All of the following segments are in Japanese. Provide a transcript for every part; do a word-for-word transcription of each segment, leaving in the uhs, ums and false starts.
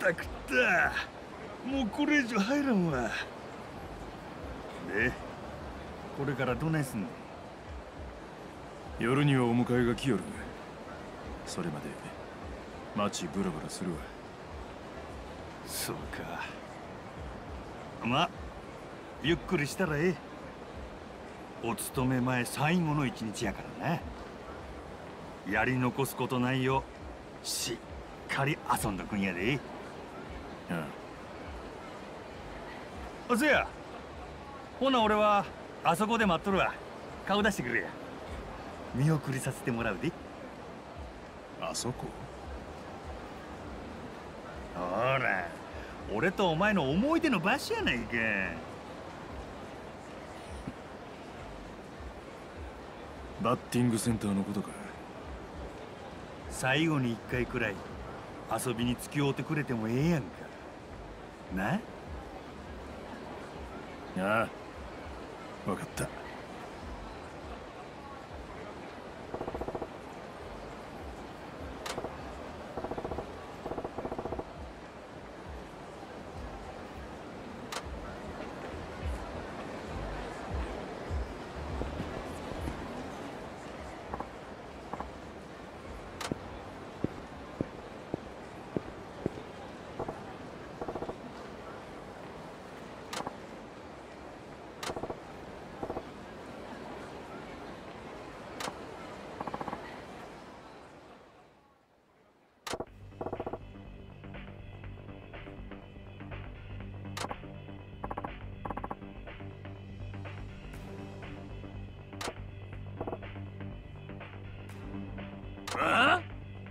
った食った。もうこれ以上入らんわ。で、これからどないすんの？ 夜にはお迎えが来よる。それまで街ブラブラするわ。 そうか。まあゆっくりしたらええ。お勤め前最後の一日やからな。やり残すことないようしっかり遊んどくんやで。 ああ。おせや、ほな俺はあそこで待っとるわ。顔出してくれや。見送りさせてもらうで。 あそこ？ ほら、俺とお前の思い出の場所やないか。 バッティングセンターのことか。 最後に一回くらい遊びに付き合うてくれてもええやんか。な？ ああ、わかった。ああ？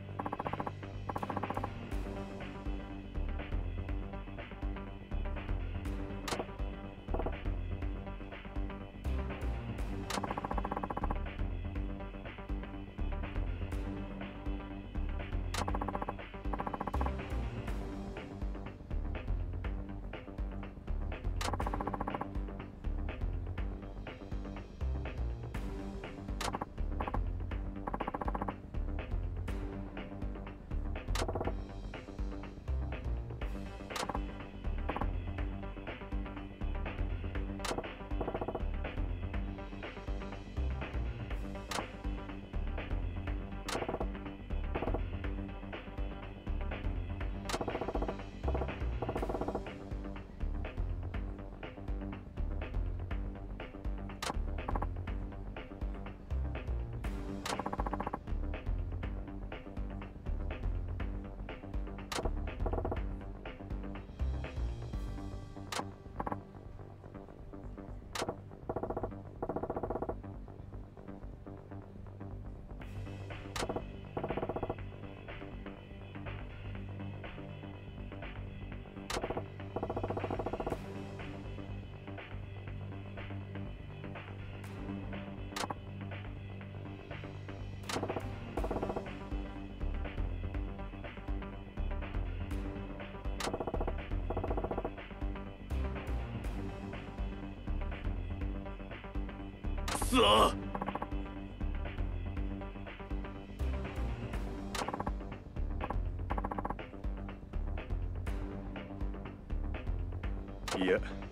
くそ！いや。